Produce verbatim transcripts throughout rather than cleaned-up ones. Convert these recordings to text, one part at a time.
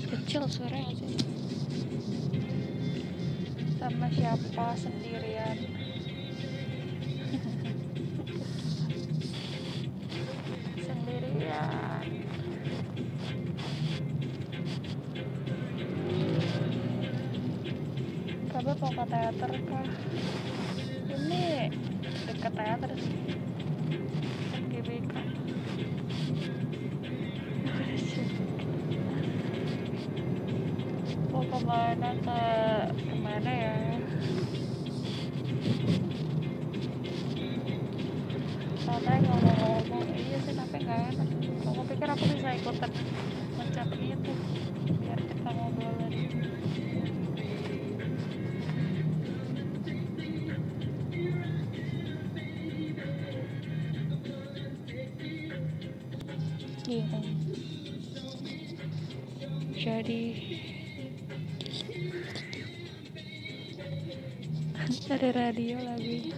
Kecil suaranya sih. Sama siapa? Sendirian. Sendirian. Kabar mau ke teater kah? Ini dekat teater sih. G B K. Mau kemana ke kemana ya? Santai ngomong-ngomong, iya sih tapi nggak enak. Kamu pikir aku bisa ikutan mencet itu biar kita ngobrolin? Bingung. Jadi ada radio lagi.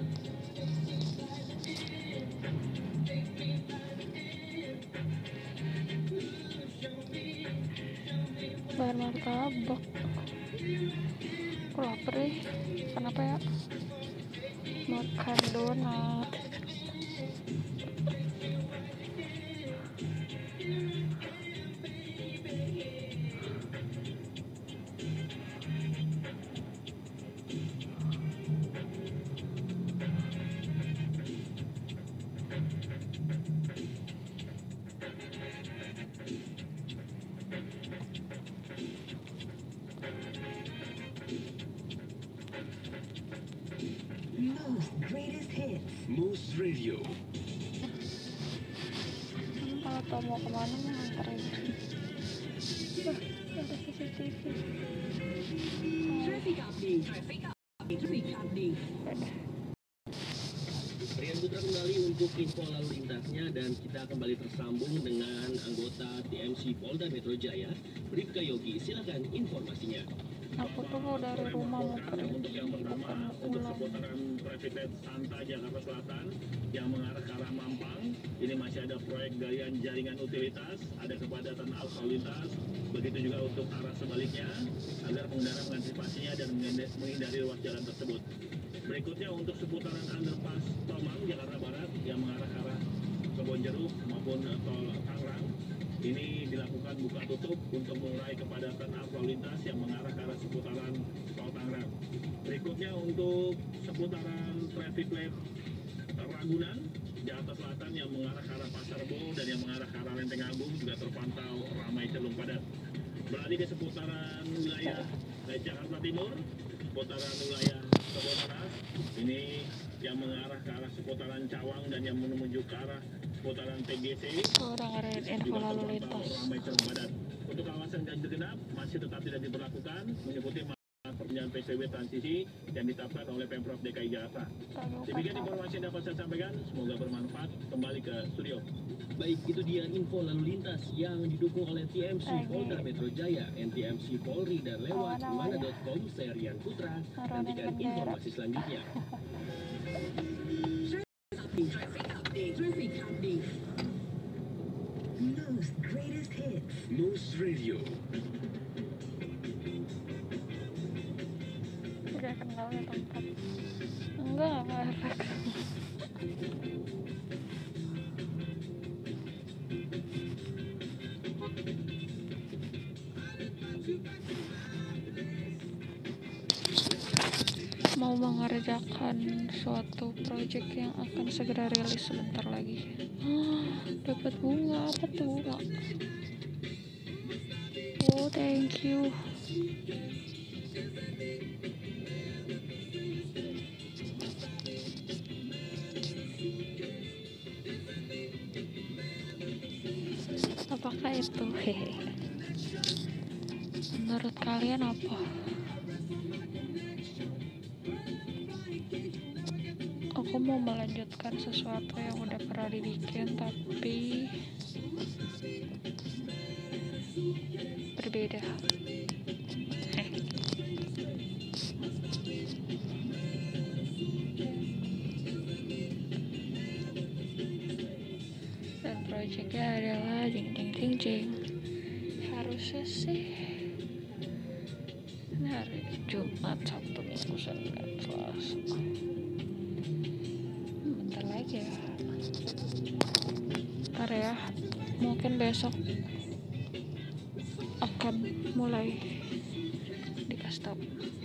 Bahan martabak. Aku lapar deh. Kenapa ya? Makan donat. Moose Radio. Hmm, kalau tau mau kemana mah anterin. Wah, ada C C T V. Traffic update. Traffic update. Traffic update. Rian Putra kembali untuk info lalu lintasnya dan kita kembali tersambung dengan anggota T M C Polda Metro Jaya, Bribka Yogi. Silakan informasinya. Aku tuh mau dari rumah mau pergi, Untuk yang pertama, bukan mau untuk pulang. seputaran traffic light Santa Jakarta Selatan yang mengarah ke arah Mampang, ini masih ada proyek galian jaringan utilitas, ada kepadatan arus lalu lintas, begitu juga untuk arah sebaliknya, agar pengendara mengantisipasinya dan menghindari ruas jalan tersebut. Berikutnya untuk seputaran underpass Tomang Jakarta Barat yang mengarah ke arah Kebonjeruk maupun tol Tangerang, ini dilakukan buka tutup untuk mengurai kepadatan arus lalu lintas yang mengarah ke arah seputaran tol Tangerang. Berikutnya untuk seputaran traffic light Ragunan Jakarta Selatan yang mengarah ke arah Pasar Bo dan yang mengarah ke arah Lenteng Agung juga terpantau ramai cenderung padat. Beralih ke seputaran wilayah Jakarta Timur, seputaran wilayah Kebonanas, ini yang mengarah ke arah seputaran Cawang dan yang menuju ke arah seputaran T G C Orang ngarahin info juga lalu terpantau lintas. ramai cenderung padat. Untuk kawasan ganjil genap masih tetap tidak diberlakukan mengikuti perjalanan P S B B transisi yang ditetapkan oleh Pemprov D K I Jakarta. Demikian informasi yang dapat saya sampaikan, semoga bermanfaat. Kembali ke studio. Baik, itu dia info lalu lintas yang didukung oleh T M C Polda Metro Jaya, N T M C Polri dan lewat mana dot com. Saya Rian Putra. Nantikan informasi selanjutnya. Traffic update. Traffic update. Moose greatest hits. Moose Radio. Udah kenal ya tempat. Enggak, enggak efek. Mau mengerjakan suatu project yang akan segera rilis sebentar lagi. Dapat bunga, apa tuh bunga? Oh, thank you. Apakah itu? Hehe. Menurut kalian apa? Aku mau melanjutkan sesuatu yang udah pernah dibikin tapi berbeda. Dan proyeknya adalah jeng jeng jeng jeng. Harusnya sih hari Jumat, Sabtu, Minggu, Senin, Selasa. Bentar lagi ya. Ntar ya, mungkin besok akan mulai dikasih tahu.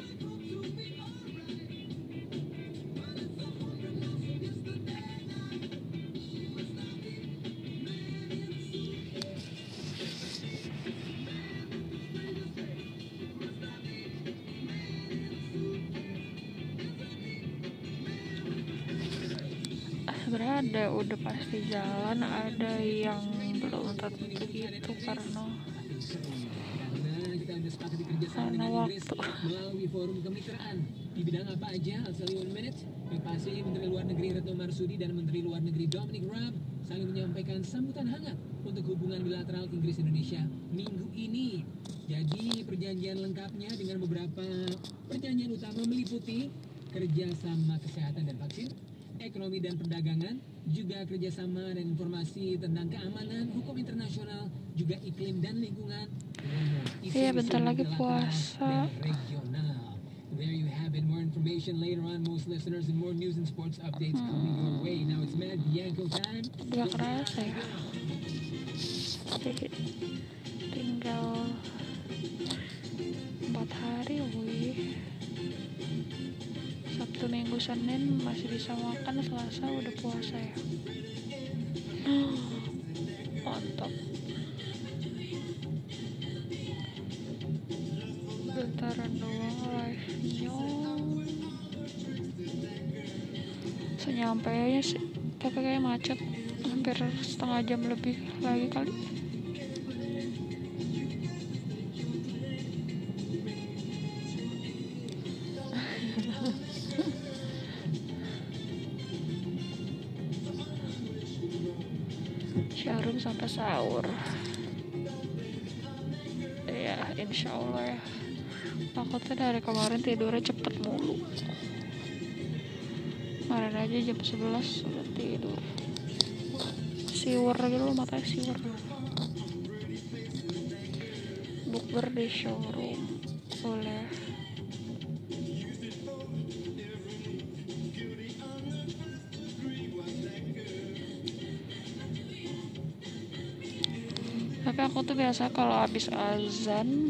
Sebenarnya ada udah pasti jalan, ada yang belum tentu gitu karena karena waktu. Melalui forum kemitraan di bidang apa aja, Alsali One Minute, yang pasti Menteri Luar Negeri Retno Marsudi dan Menteri Luar Negeri Dominic Raab saling menyampaikan sambutan hangat untuk hubungan bilateral Inggris Indonesia minggu ini. Jadi perjanjian lengkapnya dengan beberapa perjanjian utama meliputi kerjasama kesehatan dan vaksin, ekonomi dan perdagangan, juga kerjasama dan informasi tentang keamanan, hukum internasional, juga iklim dan lingkungan. Iya, bentar lagi puasa. Regional. There you have it. More information later on, most listeners, and more news and sports updates coming your way. Now it's Mad Bianco time. Gak kerasa ya. Jadi tinggal empat hari, wih. Sabtu, Minggu, Senin masih bisa makan, Selasa udah puasa ya. Mantap. Bentaran doang live-nya. Senyampainya sih, tapi kayak macet. Hampir setengah jam lebih lagi kali. Syarum sampai sahur. Ya, insya Allah ya. Takutnya dari kemarin tidurnya cepet mulu. Kemarin aja jam sebelas udah tidur. Siwer gitu loh, matanya siwer. Bukber di showroom boleh. Tapi aku tuh biasa kalau habis azan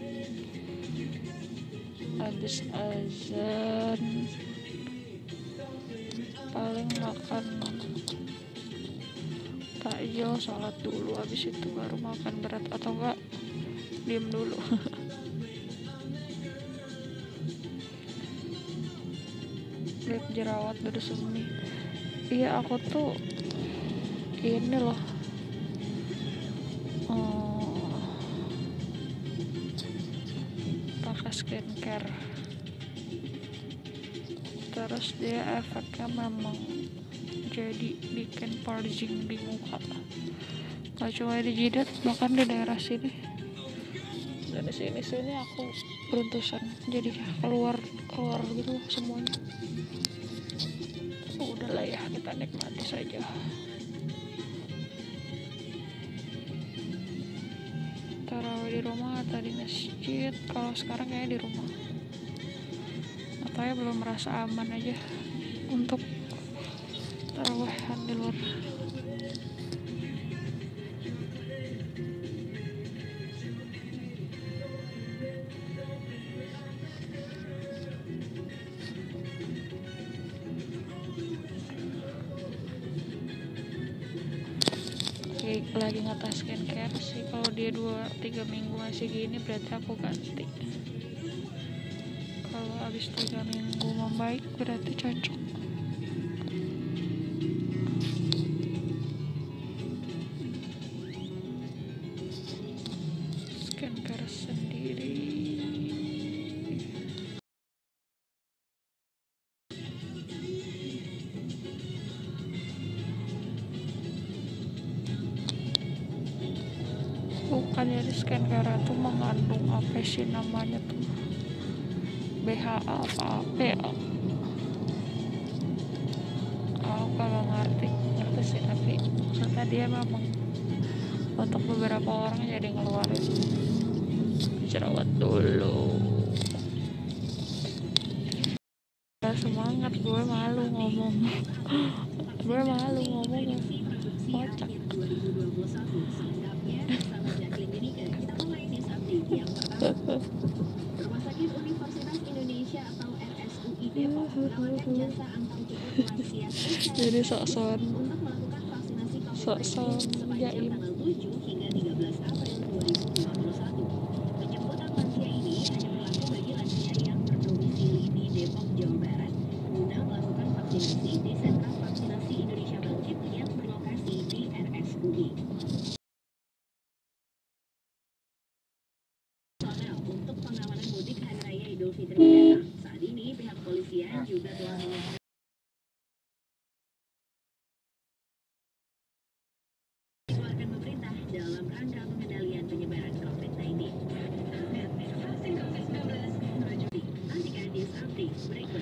habis azan paling makan takjil, sholat dulu, habis itu baru makan berat, atau enggak diem dulu. Lihat jerawat dari sini. Iya, aku tuh ini loh, skincare, terus dia efeknya memang jadi bikin purging di muka, gak cuma di jidat, bahkan di daerah sini dan di sini sini aku beruntusan, jadi keluar keluar gitu semuanya. Udahlah ya, kita nikmati saja. Tarawih di rumah atau di masjid? Kalau sekarang kayaknya di rumah. Atau ya belum merasa aman aja untuk tarawihan di luar. Lagi ngetes skincare sih, kalau dia dua tiga minggu masih gini berarti aku ganti. Kalau habis tiga minggu membaik berarti cocok. Skincare sendiri. Bukan, jadi skincare itu mengandung apa sih namanya tuh, B H A apa apa ya, aku gak ngerti ngerti sih, tapi maksudnya dia memang untuk beberapa orang jadi ngeluarin jerawat dulu. semangat, gue malu ngomong. Gue malu ngomong kocak. dua ribu dua puluh satu selengkapnya bersama Jacqueline Unike. Kita mulai news update yang pertama. Rumah Sakit Universitas Indonesia atau R S U I Depok menawarkan jasa antar jemput lansia spesial Jadi sok-sokan untuk melakukan vaksinasi covid sembilan sok-sok belas sepanjang jaim. tanggal tujuh hingga tiga belas April dua ribu dua puluh satu. Penjemputan lansia ini hanya berlaku bagi lansia yang berdomisili di Depok, Jawa Barat guna melakukan vaksinasi di sentra vaksinasi Indonesia Bangkit yang berlokasi di R S U I. Personel untuk pengamanan mudik Hari Raya Idul Fitri mendatang. Saat ini pihak kepolisian juga telah menyiapkan dikeluarkan pemerintah dalam rangka pengendalian penyebaran covid sembilan belas. Vaksin covid sembilan belas menuju nantikan news update berikut.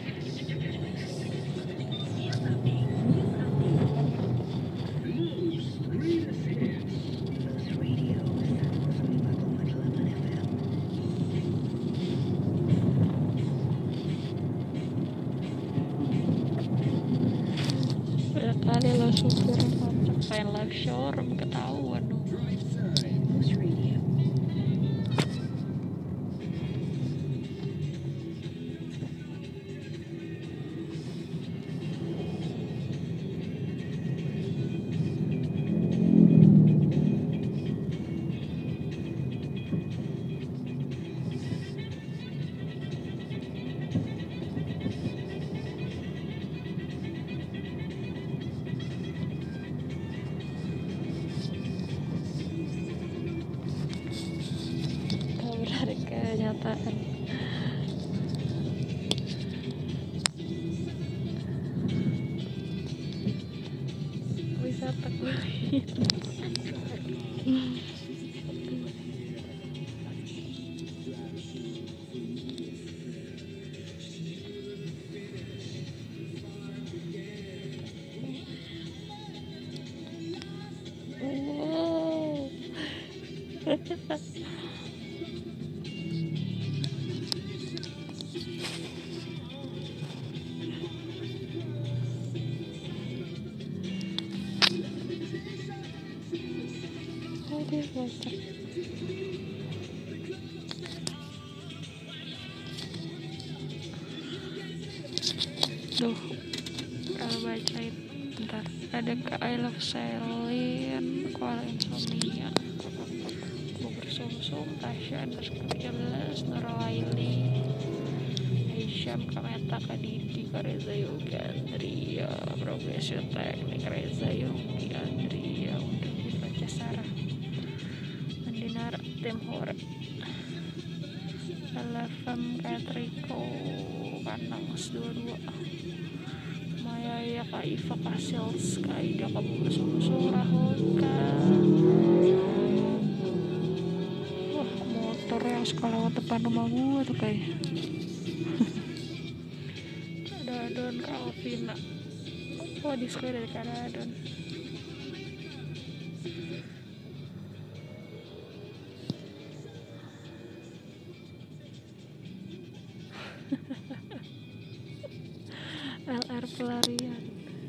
News update, news update. News greatest hits. News Radio seratus lima koma delapan F M. Banyak kali lo supir kocak pengen live showroom ketahuan dong. News Radio. Gak menarik kenyataan. Wisata kulit. Wow. Aduh, kocak. Duh, kalau bacain bentar. Ada ke I Love Celine, Kuala Insomnia, Bubur Sumsum, Tasya, underscore jelas, Nurlaili, Aisyam, Kameta, Kadidi, Kareza Yogi, Andria, Progression Teknik, Reza Yogi, Andria, udah baca Sarah, Andinara, Tim Hore, Elefem, Katriko, Kanang, dua dua, Maya, ya Kak Iva, Kasils, Kak Ida, Kabur Sumsum, Rahulka. Wah, motor yang suka lewat depan rumah gua tuh kayaknya. Ada Adon, Kak Alvina. Oh, disco dari Kak Adon. L R pelarian.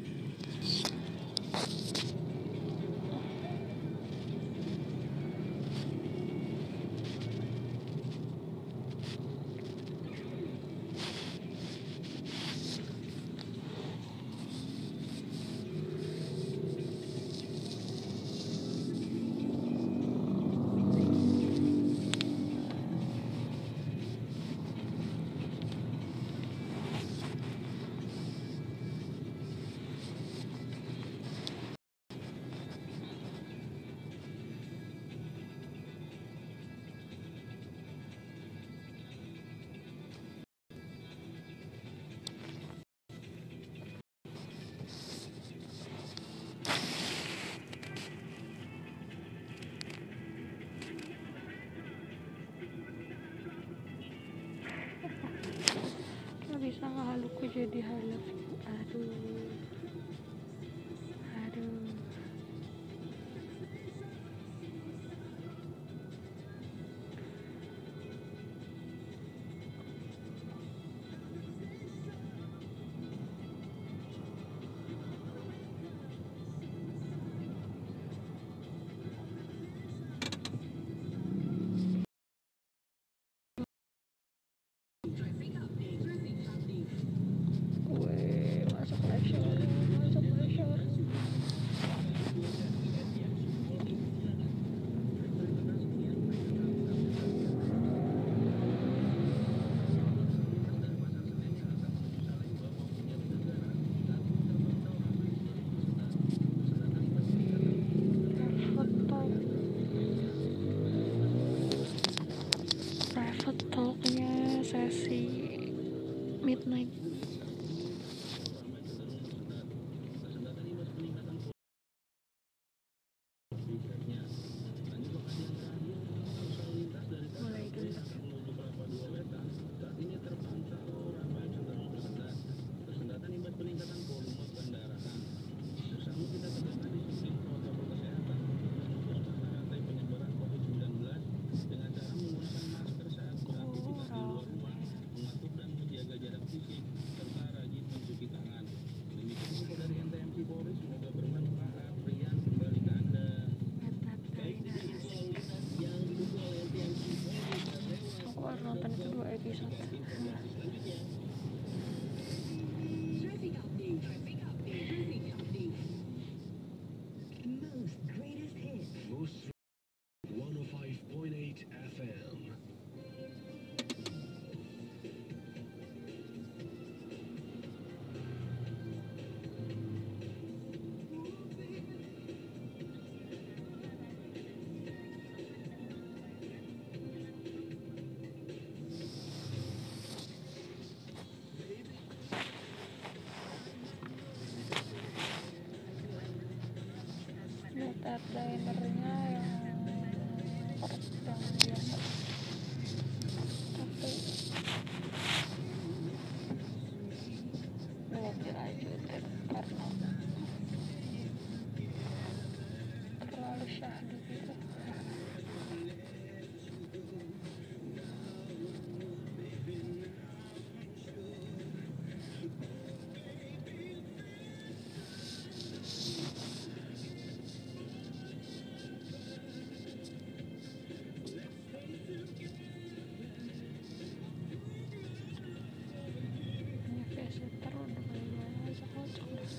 bisa ngehalukku jadi halus. Aduh, aduh. midnight. Mulai dulu. Aku baru nonton itu dua episode. Traffic update. Traffic update. Traffic update. Most greatest hits. Most one oh five point eight F M. Lihat headlinernya yang per- yang biasa, tapi belum dilanjutin karena terlalu syahdu gitu. Ini visitor udah mulai aja kocok deh.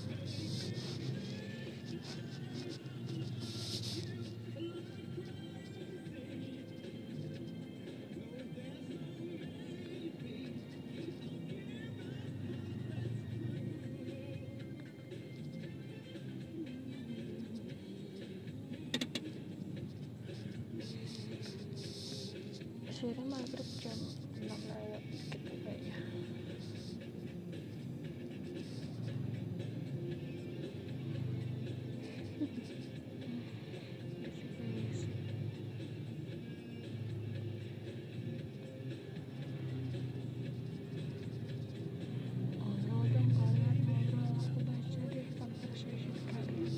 Sini maghrib jam enam lewat gitu kayaknya. Ngobrol dong kalian, ngobrol, aku baca deh conversation kalian.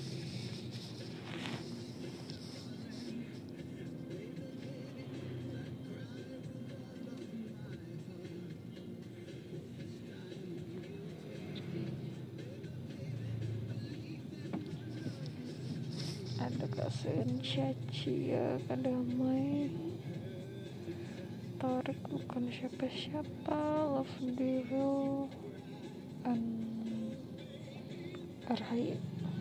Ada kasihan Cia Kadamai, Torik bukan siapa-siapa, Love Devil, and Arhai.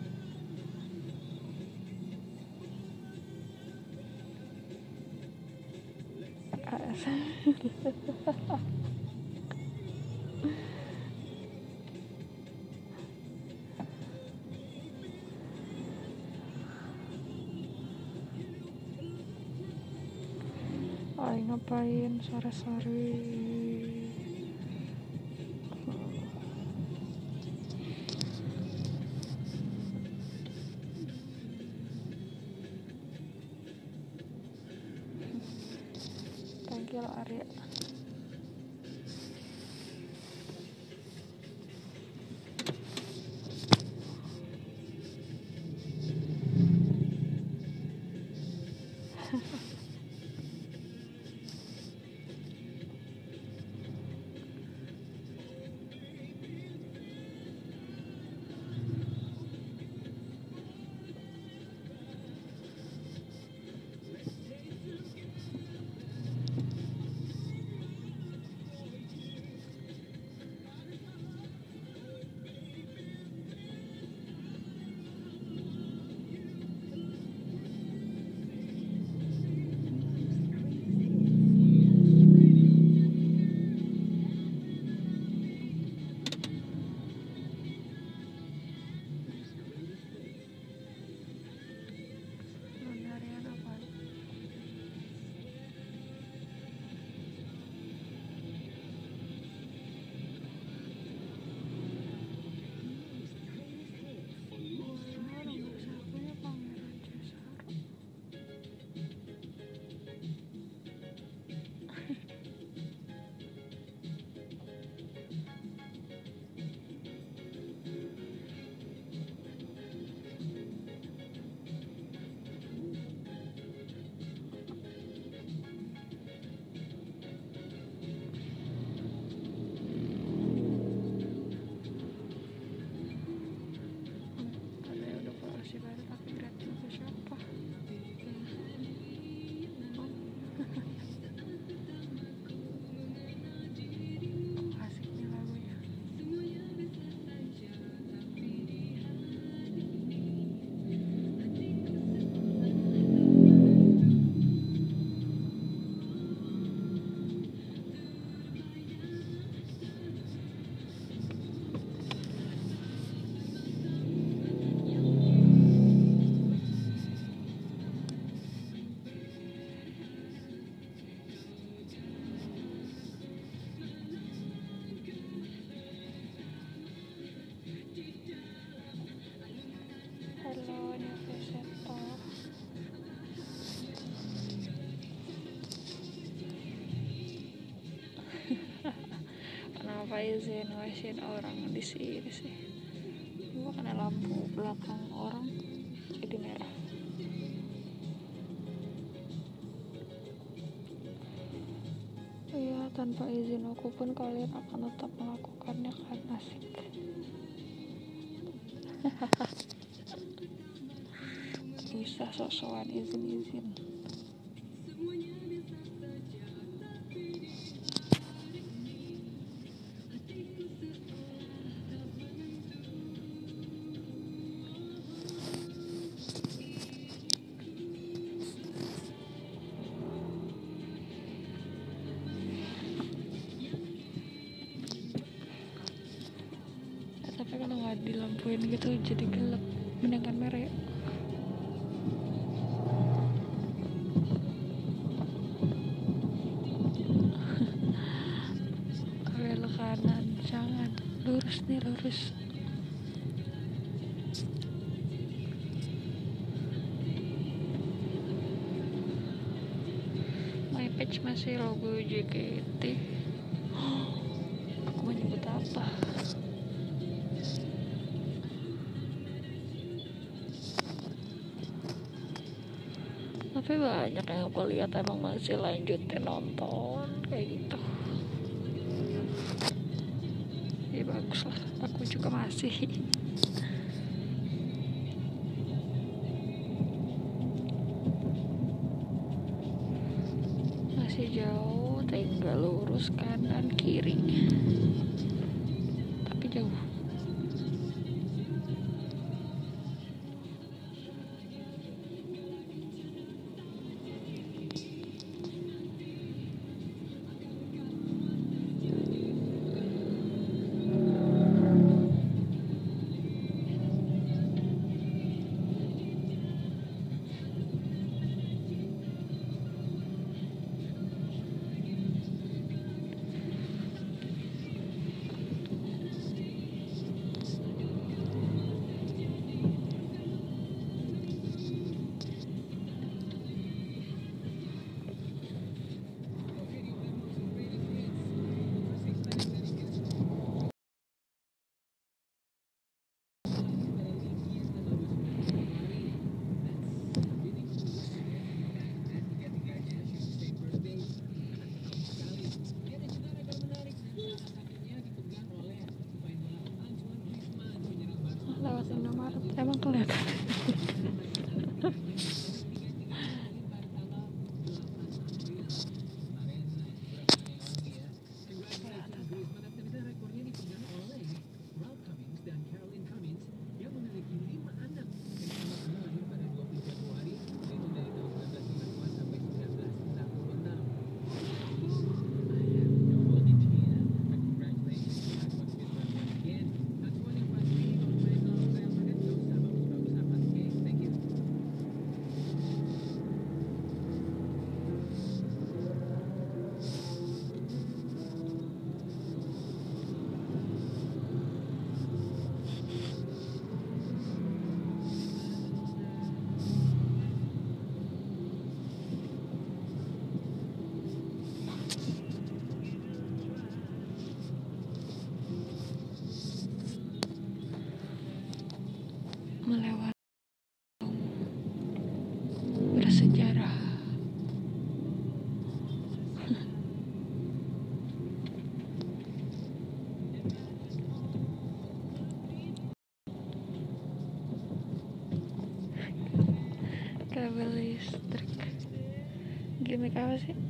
Ay, ngapain sore-sore? Panggil Arya. tanpa izin ngasihin orang di sini sih. Cuma karena lampu belakang orang jadi merah. Iya, tanpa izin aku pun kalian akan tetap melakukannya kan, asik. Bisa sok-sokan izin-izin. Tapi kalau nggak dilampuin gitu jadi gelap, mendingan merah ya. Belok kanan, jangan, lurus nih, lurus. My page masih logo J K T. Aku mau nyebut apa? Tapi banyak yang aku lihat emang masih lanjutin nonton kayak gitu. Ya bagus lah, aku juga masih. Masih jauh, tinggal lurus kanan kiri. Tapi jauh. Lewat Indomaret emang kelihatan. Melewati bersejarah. Kabel listrik. Gimik apa sih?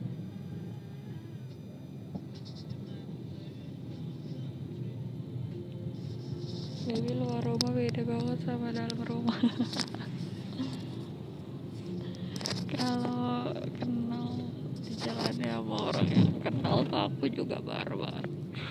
Jadi luar rumah beda banget sama dalam rumah. Kalau kenal di jalannya sama orang yang kenal ke aku juga barbar.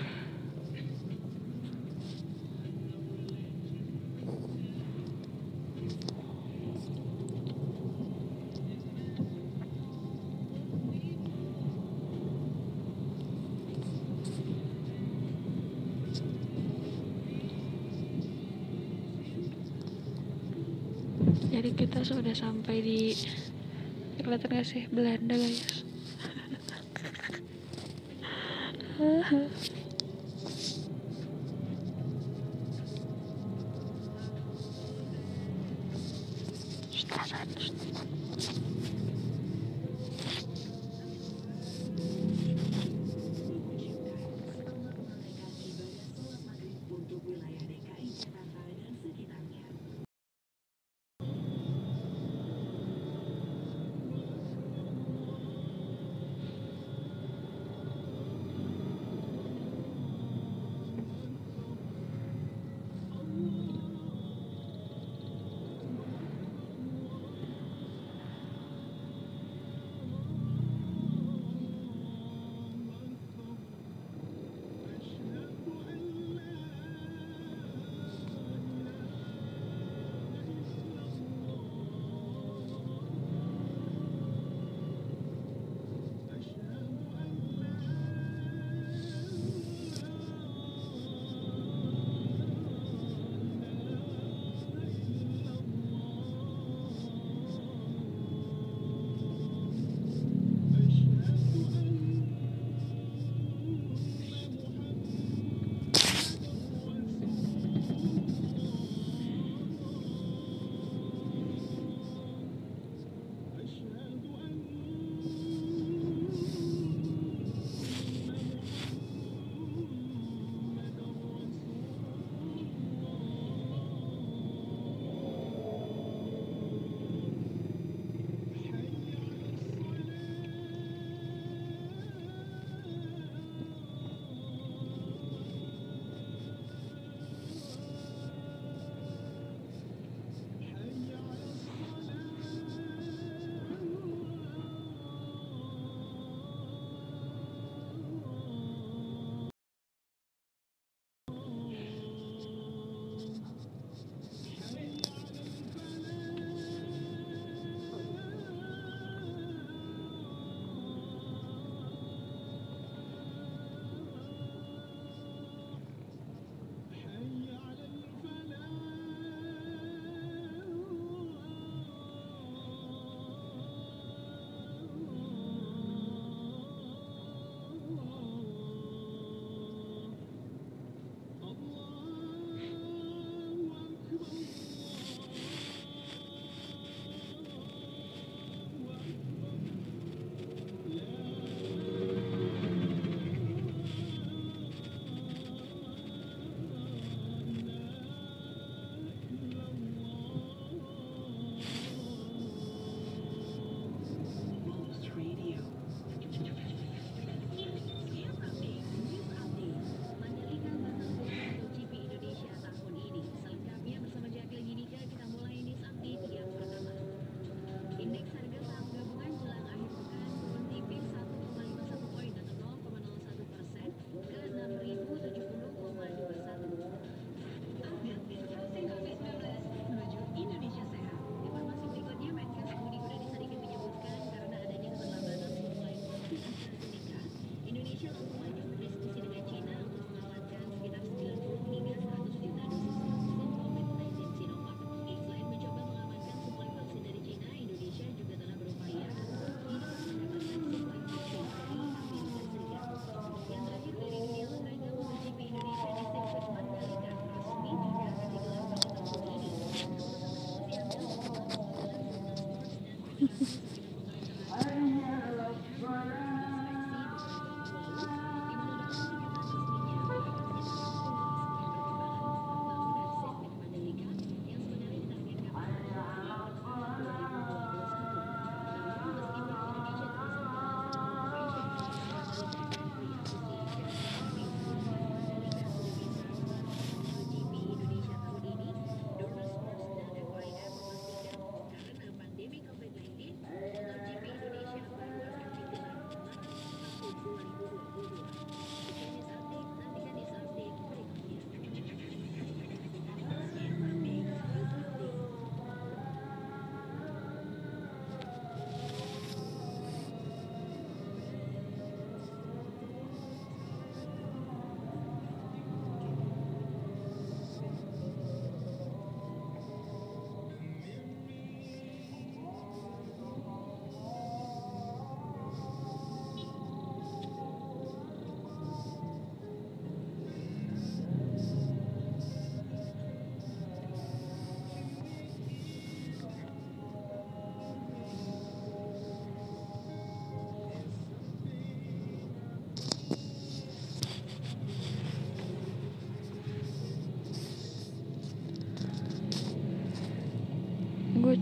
Jadi kita sudah sampai di, kelihatan gak sih, Belanda guys.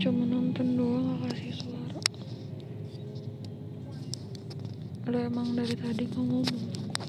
cuma nonton doang gak kasih suara. Lo emang dari tadi gak ngomong.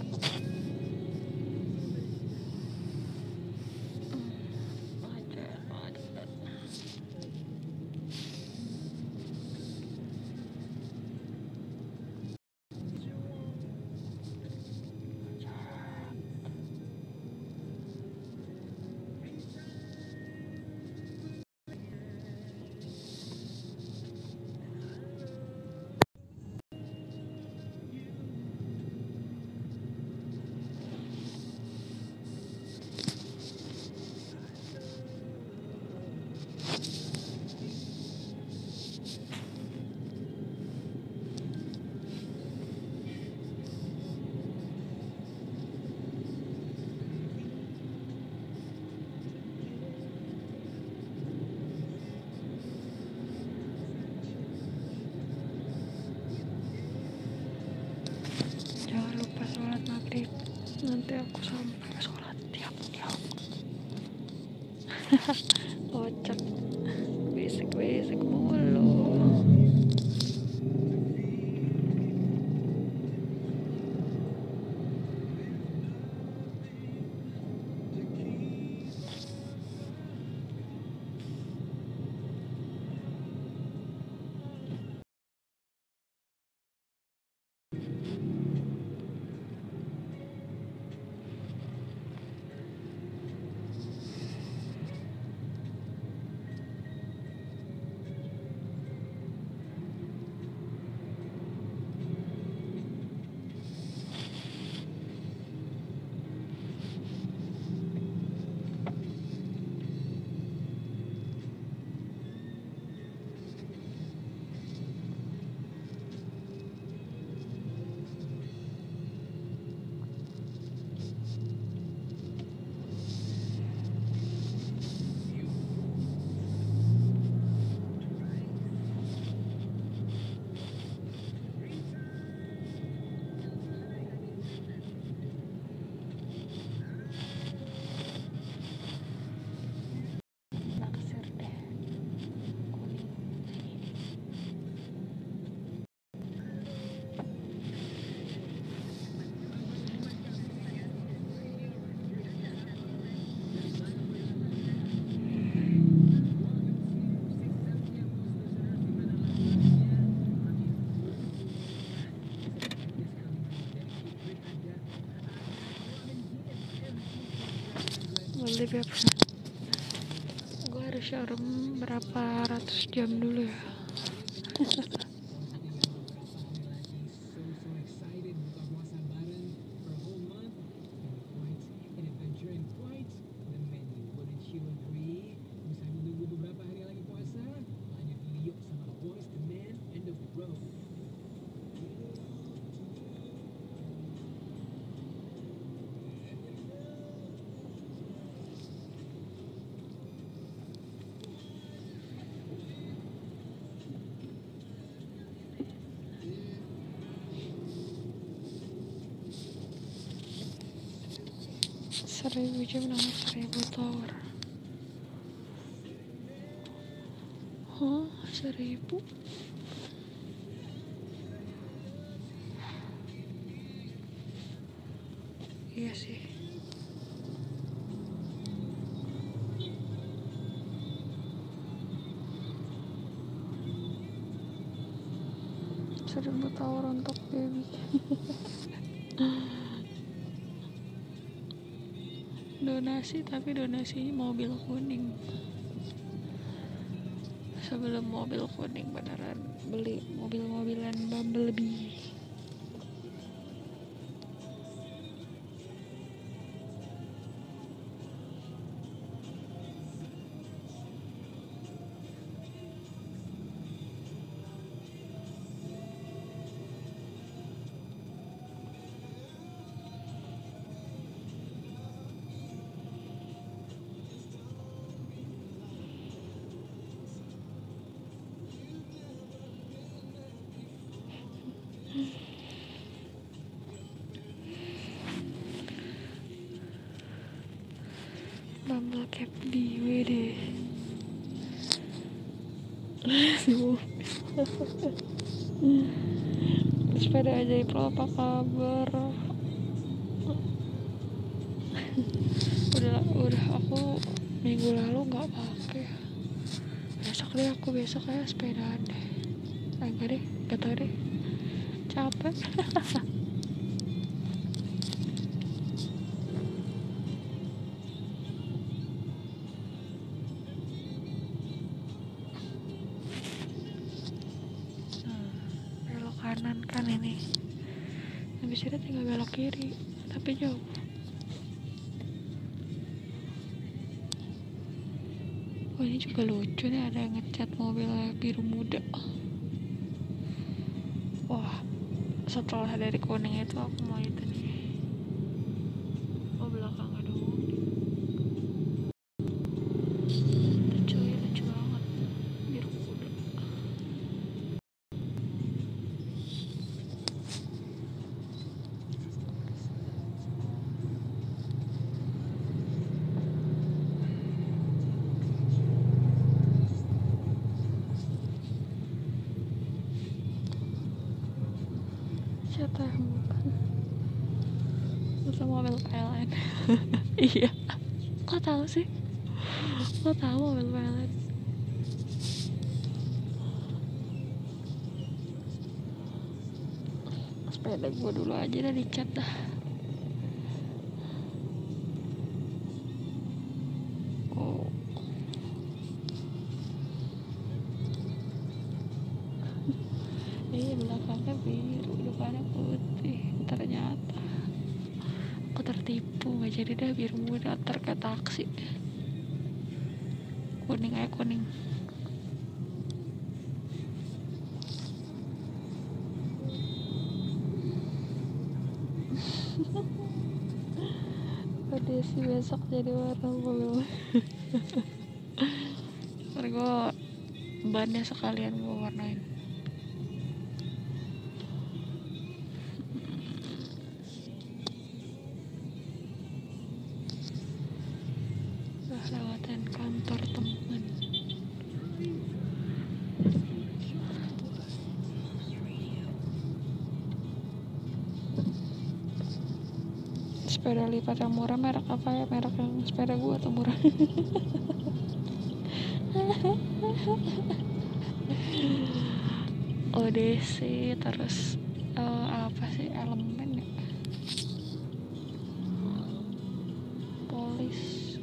Jangan lupa sholat maghrib. Nanti aku sampai sholat tiap-tiap. Kocak. Basic-basic mulu. Naksir deh. Kuning. Boleh beb. Gue harus showroom berapa ratus jam dulu ya. Seribu jam nama seribu tower. Hah? Seribu? Iya sih. Seribu tower untuk baby. Donasi, tapi donasinya mobil kuning. Sebelum mobil kuning beneran beli mobil-mobilan Bumblebee. Bumble Cap di W D. Si mobil. Sepeda ajaib lo apa kabar? udah udah aku minggu lalu nggak pakai. Besok deh aku besok kayak sepedaan deh. Ah, enggak deh, gak tau deh. Capek. Belok kanan kan ini. Habis itu tinggal belok kiri, tapi jauh. Oh ini juga lucu nih, ada yang ngecat mobil biru muda. Wah, setelah dari kuning itu aku mau itu nih. Oh belakang ada mobil. Lucu ya, lucu banget. Biru muda. Siapa yang bukan? Itu mobil P L N. Iya. Kok tahu sih? Kok tahu mobil P L N? Sepeda gue dulu aja dah dicat dah. Oh. Iya belakangnya biru, depannya putih. Ternyata aku tertipu, nggak jadi dah biru muda, ntar kayak taksi. Kuning aja kuning. Pada sih besok jadi warna mobil. Ntar gue bannya sekalian gue warnain. Udah lewatin kantor temen. Sepeda lipat yang murah merek apa ya? Merek yang sepeda gua atau murah? O D C terus uh, apa sih elemen ya? Polis.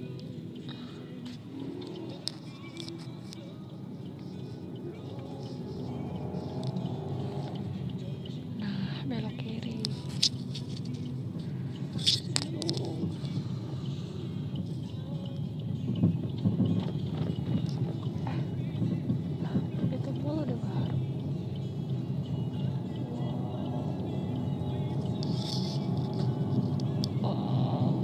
Nah belok kiri. Itu mulu udah baru. Wow.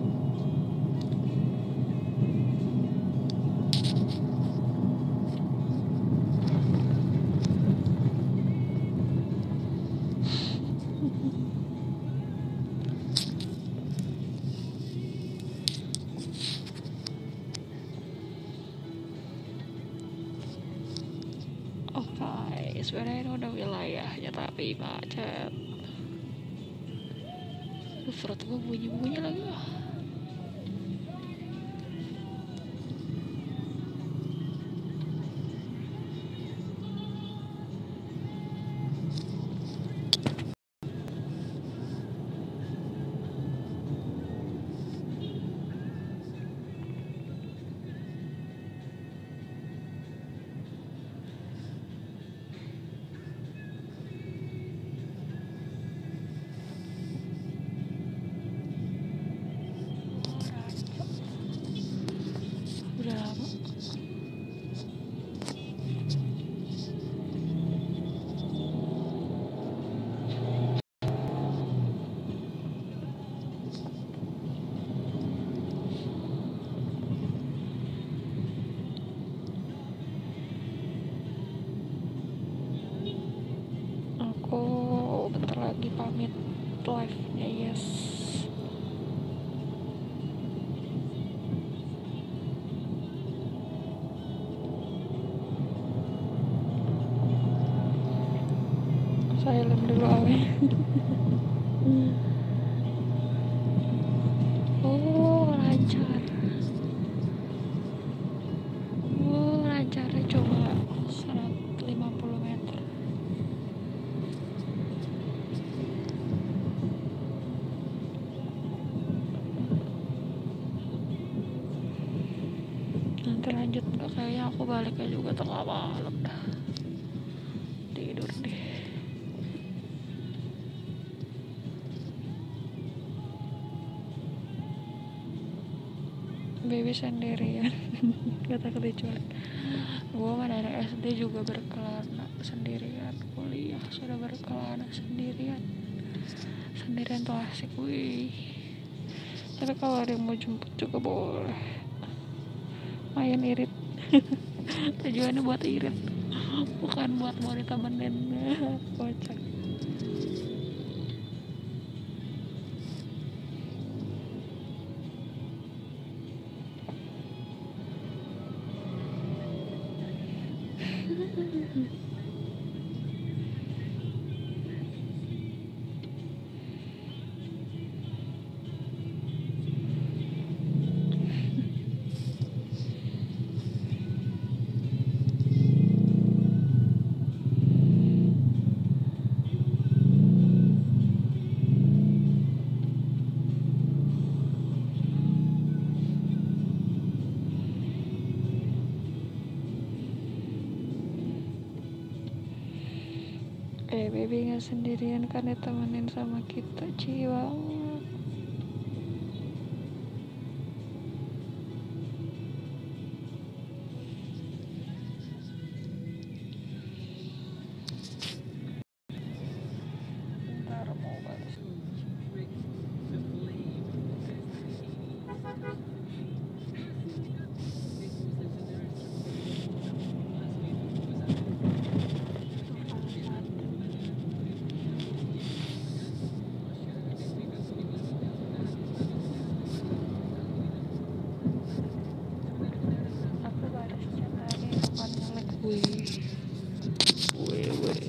Oke, sebenarnya udah wilayahnya tapi macet. Perut gue bunyi-bunyi lagi. Udah lama. Aku bentar lagi pamit live-nya, yes. silent dulu awe. Oh lancar. Oh lancarnya coba seratus lima puluh meter. Nanti lanjut nggak? Kayaknya aku baliknya juga tengah malam dah. Tidur deh. Baby sendirian. Kata kecuali gue mah dari S D juga berkelana sendirian, kuliah sudah berkelana sendirian. Sendirian tuh asik, wih. Tapi kalau ada yang mau jemput juga boleh. Main irit. Tujuannya buat irit, bukan buat mau ditemenin. Kocak. Eh baby gak sendirian kan, ditemenin sama kita, ciwa. Bentar mau balas. Aku balas chat tadi bukan nge-like. Wih. Wih wih.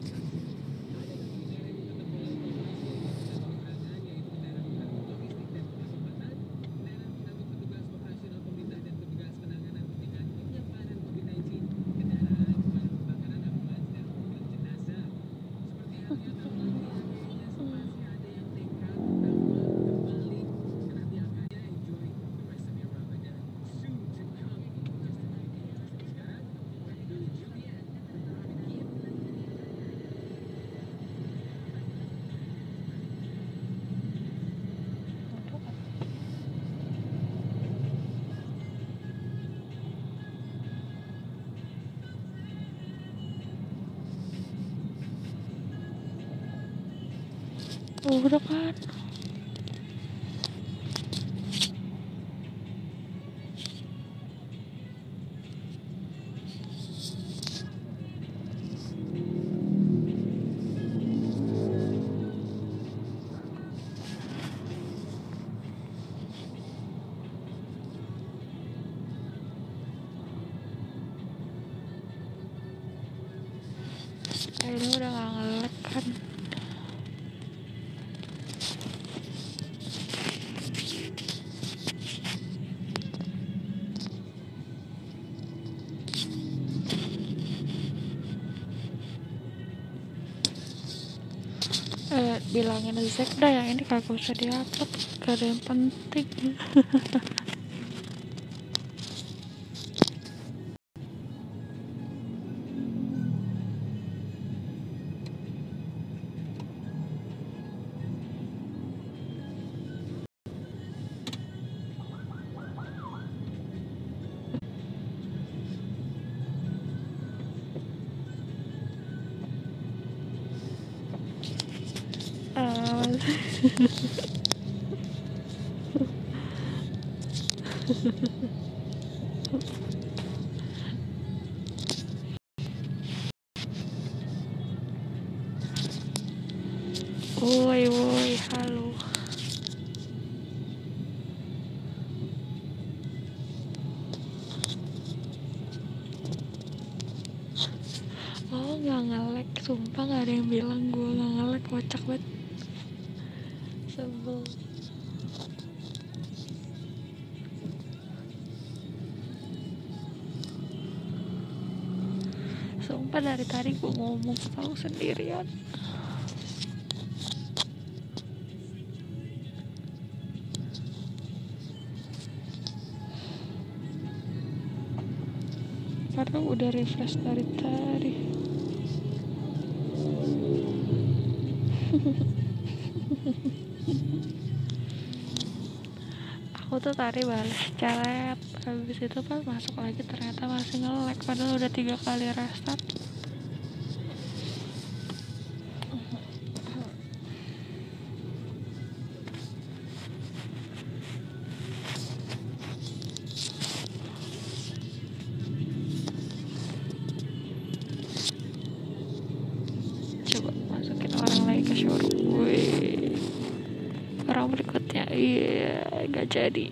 Oh, udah kan. Ini udah gak nge-lag kan. Eh, bilangin Zack dah yang ini kagak usah diupload, gak ada yang penting. Ah, woi woi, halo. Oh nggak nge-lag Sumpah gak ada yang bilang gue gak nge-lag, kocak banget. Sebel. Sumpah dari tadi gue ngomong tahu sendirian. Karena udah refresh dari tadi. Aku tuh tadi balas chat, habis itu pas masuk lagi ternyata masih nge-lag, padahal udah tiga kali restart. Coba masukin orang lagi ke showroom gue. Orang berikutnya, iya, yeah, gak jadi.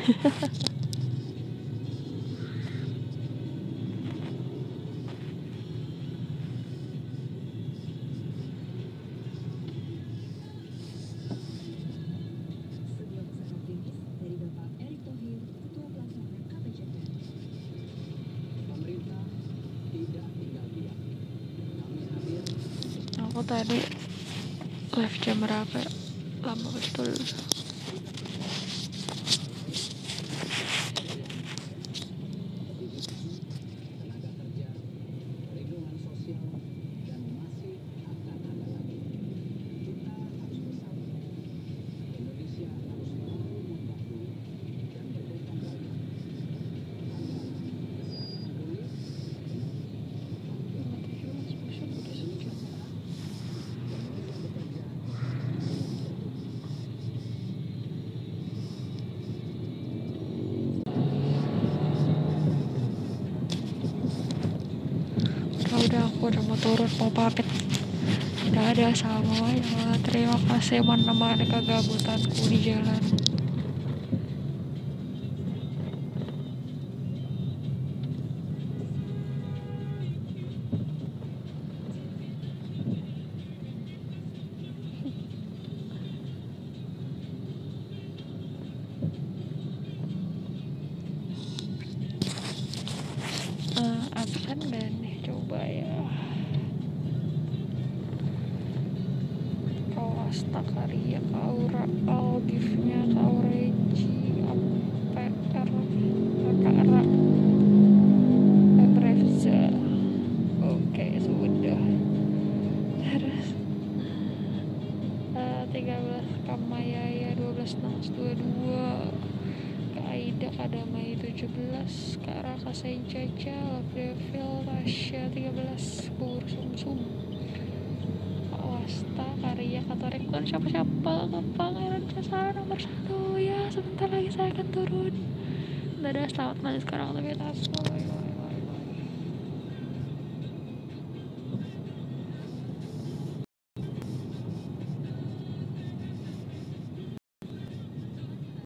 Sebuah pesan optimis dari Bapak Erick Thohir, Ketua Pelaksana K P C P. Pemerintah tidak tinggal diam. Kami hadir Aku tadi live jam berapa? Lama betul. tenaga kerja, perlindungan sosial, dan masih akan ada lagi. Kita harus bersama. Indonesia harus mampu membantu dan bergotong royong agar kesehatan pulih, Udah, udah, aku udah mau turun, mau pamit. Dadah, assalamualaikum. Terima kasih menemani kegabutanku di jalan. Uh, absen gak nih? Coba ya. Kawasta Karya, Kaura, Algifnya, Kaureji, Ampeter, Kakara, Ebrefza. Oke, sudah. Terus uh, tiga belas Kamayaya, dua belas Nans dua puluh dua, Kak Aida, Kadamai tujuh belas, Kak Raka Sencaca, Love Devil, Tasya tiga belas, Bubur Sumsum, Kak Wasta, Karya, Katorik, bukan siapa-siapa, Pangeran Sasara nomor satu. Ya, sebentar lagi saya akan turun. Dadah, selamat lanjut sekarang aktivitas.